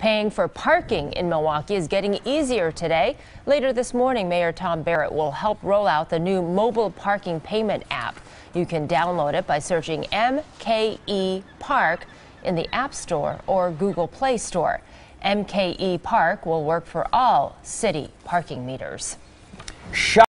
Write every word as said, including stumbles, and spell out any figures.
Paying for parking in Milwaukee is getting easier today. Later this morning, Mayor Tom Barrett will help roll out the new mobile parking payment app. You can download it by searching M K E Park in the App Store or Google Play Store. M K E Park will work for all city parking meters.